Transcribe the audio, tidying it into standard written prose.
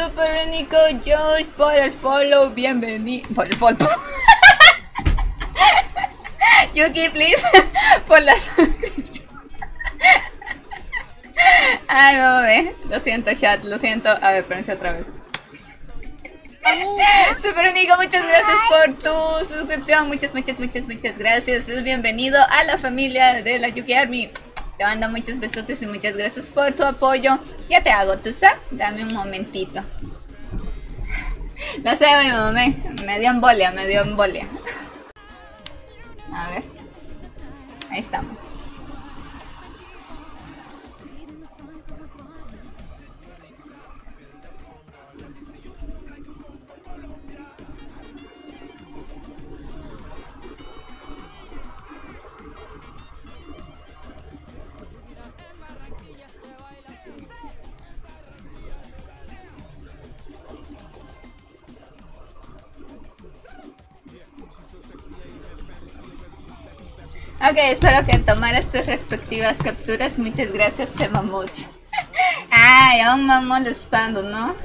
Super Nico Josh por el follow, bienvenido. Por el follow. Yuki, please. Por la suscripción. Ay, mame. Lo siento, chat, lo siento. A ver, espérense otra vez. Super Nico, muchas gracias por tu suscripción. Muchas gracias. Bienvenido a la familia de la Yuki Army. Te mando muchos besotes y muchas gracias por tu apoyo. Ya te hago tu sub. Dame un momentito. Lo sé, mi mamá. Me dio embolia. A ver. Ahí estamos. Ok, espero que tomaras tus respectivas capturas. Muchas gracias, Semamut. Ah, ya me va molestando, ¿no?